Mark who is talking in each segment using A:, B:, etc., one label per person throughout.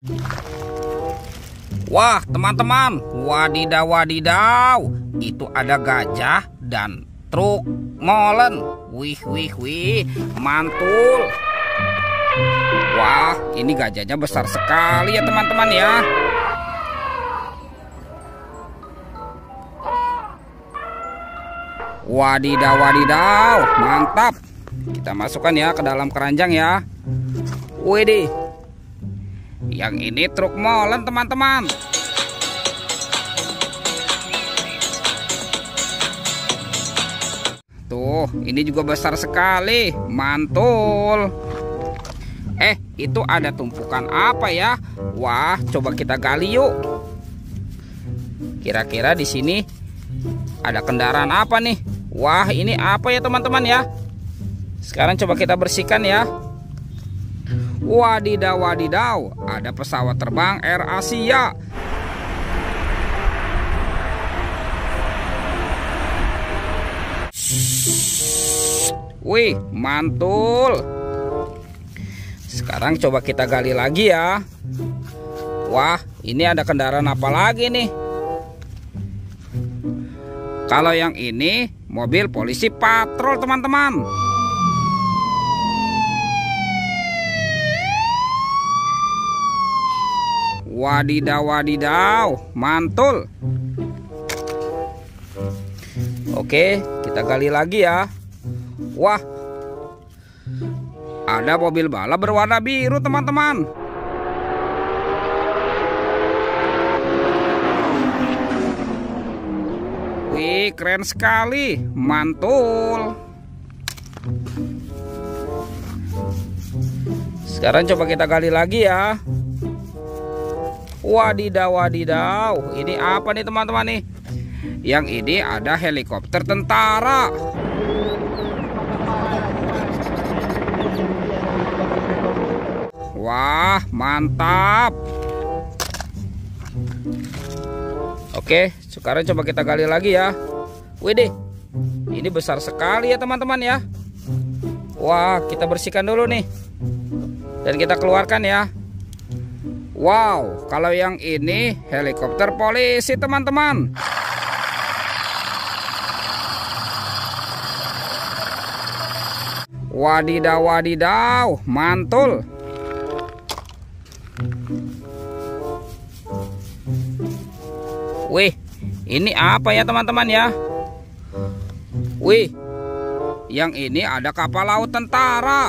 A: Wah, teman-teman, wadidaw wadidaw, itu ada gajah dan truk molen. Wih, mantul. Wah, ini gajahnya besar sekali ya teman-teman ya. Wadidaw wadidaw, mantap. Kita masukkan ya ke dalam keranjang ya. Widih, yang ini truk molen teman-teman. Tuh, ini juga besar sekali, mantul. Itu ada tumpukan apa ya? Wah, coba kita gali yuk. Kira-kira di sini ada kendaraan apa nih? Wah, ini apa ya teman-teman ya? Sekarang coba kita bersihkan ya. Wadidaw wadidaw, ada pesawat terbang Air Asia. Wih, mantul. Sekarang coba kita gali lagi ya. Wah, ini ada kendaraan apa lagi nih? Kalau yang ini mobil polisi patrol teman-teman. Wadidaw wadidaw, mantul. Oke, kita gali lagi ya. Wah, ada mobil balap berwarna biru teman-teman. Wih, keren sekali, mantul. Sekarang coba kita gali lagi ya. Wadidaw wadidaw, ini apa nih teman-teman nih? Yang ini ada helikopter tentara. Wah, mantap. Oke, sekarang coba kita gali lagi ya. Widih, ini besar sekali ya teman-teman ya. Wah, kita bersihkan dulu nih. Dan kita keluarkan ya. Wow, kalau yang ini helikopter polisi teman-teman. Wadidaw wadidaw, mantul. Wih, ini apa ya teman-teman ya? Wih, yang ini ada kapal laut tentara.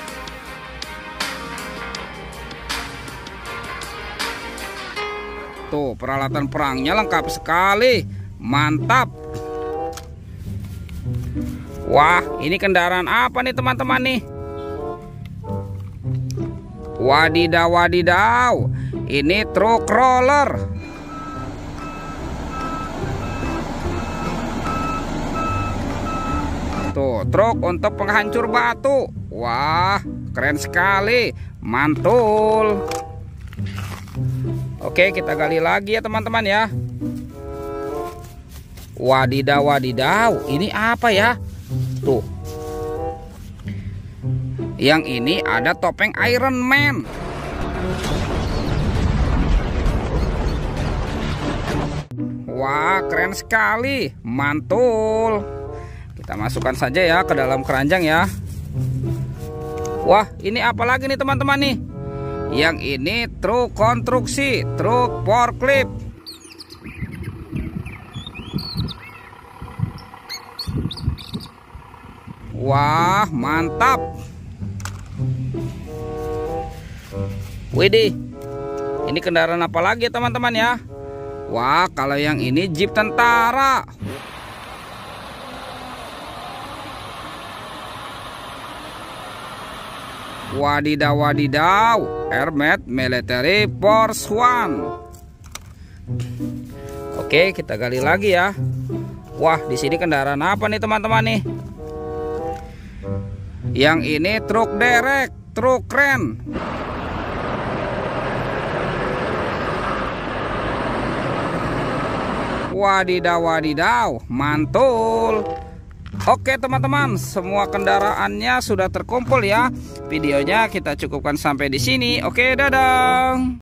A: Tuh, peralatan perangnya lengkap sekali, mantap. Wah, ini kendaraan apa nih teman-teman nih? Wadidaw wadidaw, ini truk roller. Tuh, truk untuk penghancur batu. Wah, keren sekali, mantul. Oke, kita gali lagi ya teman-teman ya. Wadidaw wadidaw, ini apa ya? Tuh, yang ini ada topeng Iron Man. Wah, keren sekali, mantul. Kita masukkan saja ya ke dalam keranjang ya. Wah, ini apa lagi nih teman-teman nih? Yang ini truk konstruksi, truk forklift. Wah, mantap. Widih, ini kendaraan apa lagi teman-teman ya? Wah, kalau yang ini jeep tentara. Wadidaw wadidaw, Armed Military Force One. Oke, kita gali lagi ya. Wah, di sini kendaraan apa nih teman-teman nih? Yang ini truk derek, truk kren. Wadidaw wadidaw, mantul. Oke teman-teman, semua kendaraannya sudah terkumpul ya. Videonya kita cukupkan sampai di sini. Oke, dadah.